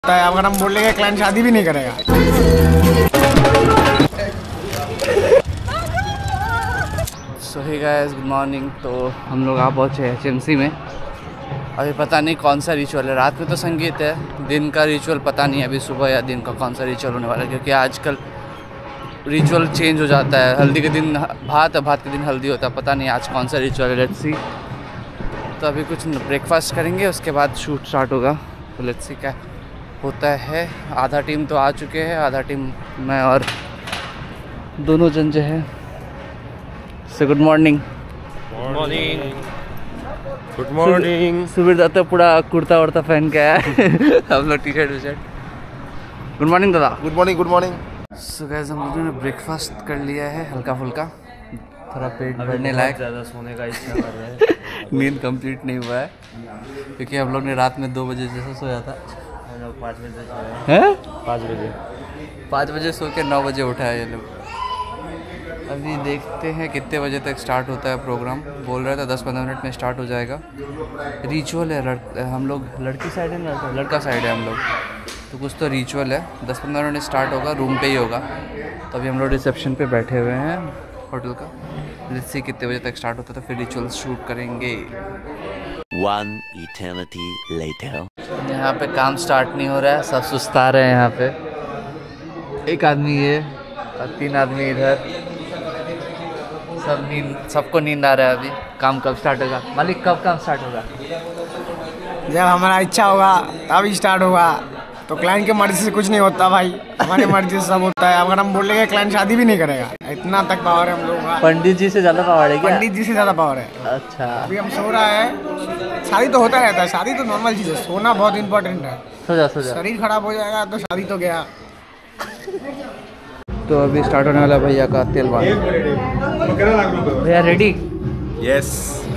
अगर हम बोल लेंगे क्लाइंट शादी भी नहीं करेगा। So hey guys, good morning. तो हम लोग आ पहुँचे HMC में। अभी पता नहीं कौन सा रिचुअल है। रात में तो संगीत है, दिन का रिचुअल पता नहीं है अभी सुबह या दिन का कौन सा रिचुअल होने वाला है, क्योंकि आजकल रिचुअल चेंज हो जाता है। हल्दी के दिन भात है, भात के दिन हल्दी होता है। पता नहीं आज कौन सा रिचुअल है, लेट्स सी। तो अभी कुछ ब्रेकफास्ट करेंगे, उसके बाद शूट स्टार्ट होगा। तो लेट्स सी क्या होता है। आधा टीम तो आ चुके हैं, आधा टीम मैं और दोनों जन जो है। So good morning. Good morning. Good morning. Subir दादा पूरा कुर्ता वर्ता पहन के आया है। हम लोग टी शर्ट गुड मॉर्निंग दादा। Good morning. Good morning. So guys, हम लोगों ने ब्रेकफास्ट कर लिया है, हल्का फुल्का, थोड़ा पेट भरने लायक। ज़्यादा सोने का इच्छा कर रहा है। नींद कंप्लीट नहीं हुआ है, क्योंकि हम लोग ने रात में 2 बजे जैसा सोया था। हम लोग 5 बजे सोए हैं? 5 बजे सो के 9 बजे उठा है ये लोग। अभी देखते हैं कितने बजे तक स्टार्ट होता है प्रोग्राम। बोल रहा था 10-15 मिनट में स्टार्ट हो जाएगा। रिचुअल है, हम लोग लड़की साइड है ना, लड़का साइड है हम लोग, तो कुछ तो रिचुअल है। 10-15 मिनट स्टार्ट होगा, रूम पे ही होगा। तो अभी हम लोग रिसेप्शन पे बैठे हुए हैं होटल का। लेट्स सी कितने बजे तक स्टार्ट होता है, तो फिर रिचुअल शूट करेंगे। One eternity later. यहाँ पे काम स्टार्ट नहीं हो रहा है, सब सुस्ता रहे हैं यहाँ पे। एक आदमी ये और 3 आदमी इधर, सबको नींद आ रहा है। अभी काम कब स्टार्ट होगा मालिक? कब काम स्टार्ट होगा? जब हमारा इच्छा होगा तब स्टार्ट होगा। तो क्लाइंट की मर्जी से कुछ नहीं होता भाई, हमारी मर्जी से सब होता है। अगर हम बोल लेंगे क्लाइंट शादी भी नहीं करेगा, इतना तक पावर है हम लोगों का। पंडित जी से ज़्यादा पावर है क्या? पंडित जी से ज़्यादा पावर है। अच्छा, अभी हम सो रहा है। शादी तो होता रहता है, शादी तो नॉर्मल चीज़ है, सोना बहुत इंपॉर्टेंट है। सो जा। शरीर खराब हो जाएगा तो शादी तो गया। तो अभी स्टार्ट होने वाला भैया का तेल बांध। भैया रेडी? यस।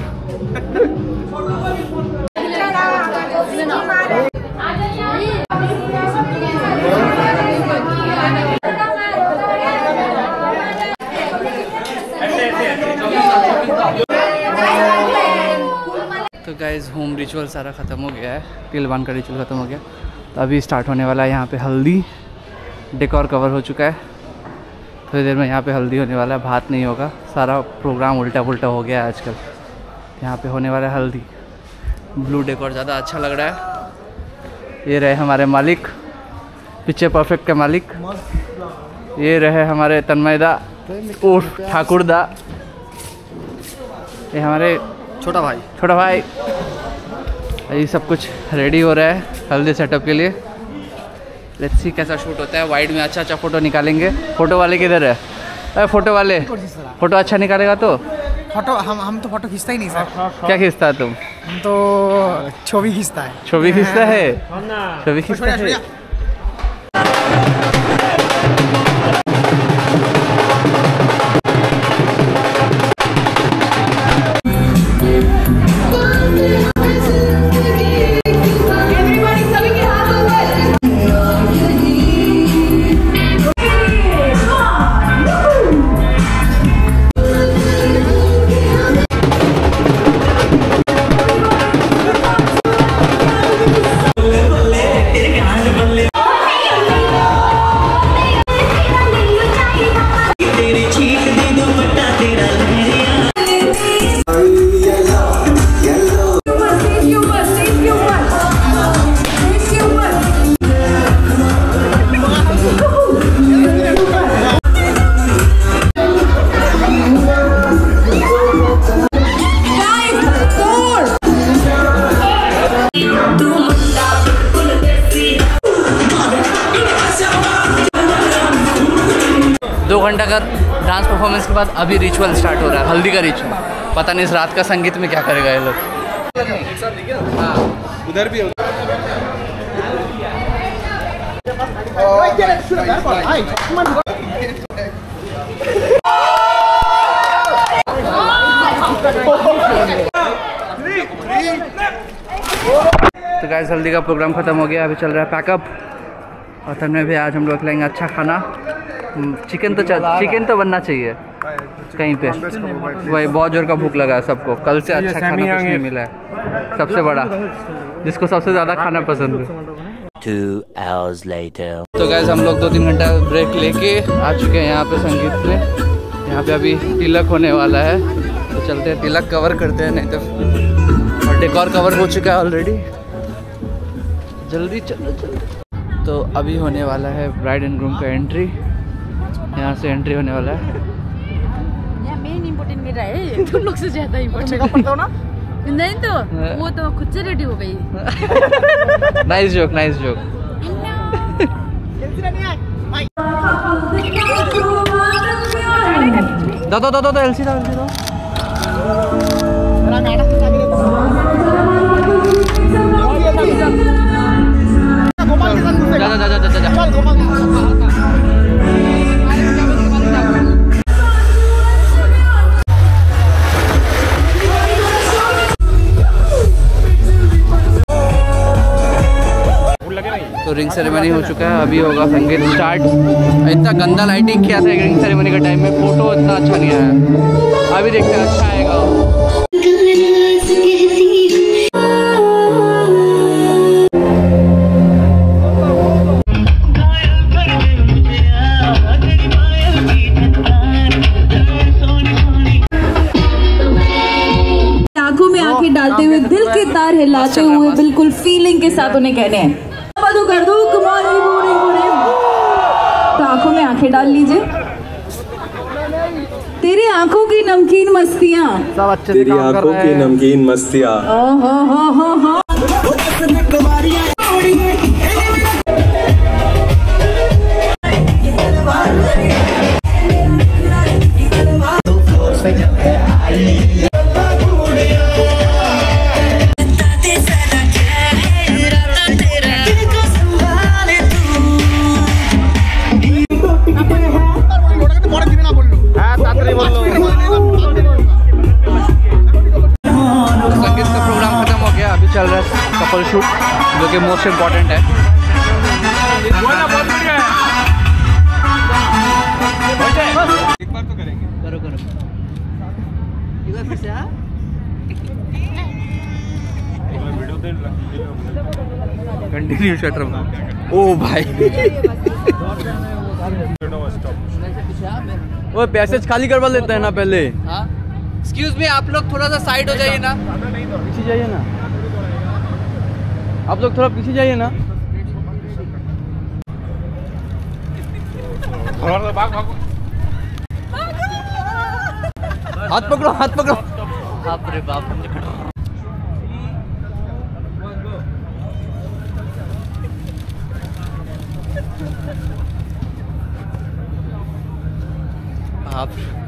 तो गाइज, होम रिचुअल सारा ख़त्म हो गया है, तिल बांध का रिचुअल ख़त्म हो गया। तो अभी स्टार्ट होने वाला है यहाँ पे हल्दी। डेकोर कवर हो चुका है, थोड़ी देर में यहाँ पे हल्दी होने वाला है। भात नहीं होगा, सारा प्रोग्राम उल्टा पुल्टा हो गया है आजकल। यहाँ पे होने वाला है हल्दी। ब्लू डेकोर ज़्यादा अच्छा लग रहा है। ये रहे हमारे मालिक, पीछे परफेक्ट के मालिक। ये रहे हमारे तन्मयदा उर्फ ठाकुरदा। ये हमारे छोटा भाई। ये सब कुछ रेडी हो रहा है हल्दी सेटअप के लिए। लेट्स सी कैसा शूट होता है। वाइड में अच्छा फ़ोटो निकालेंगे। फ़ोटो वाले किधर है? अरे फ़ोटो वाले, फ़ोटो अच्छा निकालेगा तो फोटो हम तो फोटो खींचता ही नहीं सर। क्या खींचता है तुम? हम तो छवि खींचता है। छवि खींचता है? छवि खींचता है। घंटा का डांस परफॉर्मेंस के बाद अभी रिचुअल स्टार्ट हो रहा है, हल्दी का रिचुअल। पता नहीं इस रात का संगीत में क्या करेगा ये लोग। उधर भी तो गाइस, हल्दी का प्रोग्राम ख़त्म हो गया, अभी चल रहा है पैकअप। और तब में भी आज हम लोग खिलाएंगे अच्छा खाना। चिकन तो बनना चाहिए कहीं पे। वही बहुत जोर का भूख लगा है सबको, कल से अच्छा खाना कुछ नहीं मिला है। सबसे बड़ा जिसको सबसे ज़्यादा खाना पसंद है। 2 hours later. तो गाइस हम लोग 2-3 घंटा ब्रेक लेके आ चुके हैं यहाँ पे संगीत में। यहाँ पे अभी तिलक होने वाला है, तो चलते हैं तिलक कवर करते हैं, नहीं तो और डेकोर कवर हो चुका है ऑलरेडी। जल्दी चलो जल्दी। तो अभी होने वाला है ब्राइड एंड ग्रूम का एंट्री। यहाँ से एंट्री होने वाला है। मेन इम्पोर्टेंट मेरा है, तुम लोग से ज्यादा इम्पोर्टेंट हो ना। नहीं तो वो तो खुद से रेडी हो गई। Nice joke, nice joke. दो एलसी दो। जा। तो रिंग सेरेमनी हो चुका है, अभी होगा संगीत स्टार्ट। इतना गंदा लाइटिंग किया था रिंग सेरेमनी के टाइम में, फोटो इतना अच्छा नहीं आया। अभी देखते हैं अच्छा आएगा। आंखों में आंखें डालते हुए दिल के तार हिलाते हुए बिल्कुल फीलिंग के साथ उन्हें कहने हैं तो कर दो कमाल की बोरिंग। तो आंखों में आंखें डाल लीजिए। तेरी आंखों की नमकीन मस्तियाँ, सब अच्छे से तेरी आंखों की नमकीन मस्तियाँ। हो। संगीत का प्रोग्राम खत्म हो गया, अभी चल रहा है कपल शूट, जो कि मोस्ट इम्पोर्टेंट है। एक बार तो करेंगे। करो एक बार फिर से। Continue shutter. ओ भाई वो पैसेज खाली करवा लेते हैं ना पहले। एक्सक्यूज मी, आप लोग थोड़ा सा साइड हो जाइए ना। पीछे जाइए ना, आप लोग थोड़ा पीछे जाइए ना। हाथ पकड़ो, हाथ पकड़ो। बाप रे बाप। आप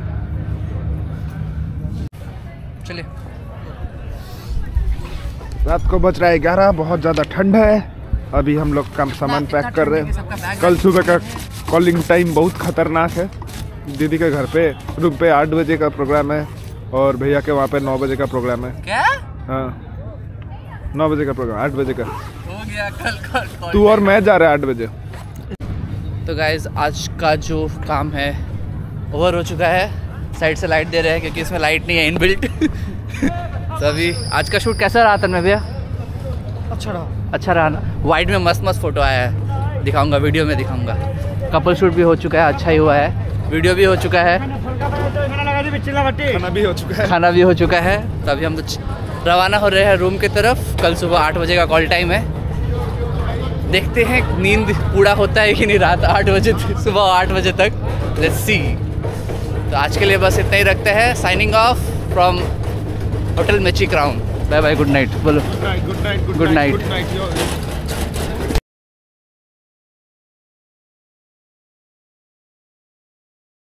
चलिए। रात को बज रहा है 11, बहुत ज़्यादा ठंड है। अभी हम लोग का सामान पैक कर रहे हैं। कल सुबह का कॉलिंग टाइम बहुत खतरनाक है। दीदी के घर पे रूम पे 8 बजे का प्रोग्राम है और भैया के वहाँ पे 9 बजे का प्रोग्राम है। क्या? हाँ 9 बजे का प्रोग्राम, 8 बजे का हो गया। कल तू और मैं जा रहे हैं 8 बजे। तो गाइज आज का जो काम है ओवर हो चुका है। साइड से लाइट दे रहे हैं क्योंकि इसमें लाइट नहीं है इनबिल्ट। तो अभी आज का शूट कैसा रहा तन्मय भैया? अच्छा रहा ना। वाइड में मस्त मस्त फोटो आया है, दिखाऊंगा, वीडियो में दिखाऊंगा। कपल शूट भी हो चुका है, अच्छा ही हुआ है। वीडियो भी हो चुका है, खाना भी हो चुका है। खाना भी हो चुका है। तो अभी हम तो रवाना हो रहे हैं रूम की तरफ। कल सुबह 8 बजे का कॉल टाइम है। देखते हैं नींद पूरा होता है कि नहीं रात 8 बजे सुबह 8 बजे तक। Let's see. तो आज के लिए बस इतना ही रखते हैं। Signing off from hotel Mechi Crown. Bye bye, good night बोलो। Good night. Good night.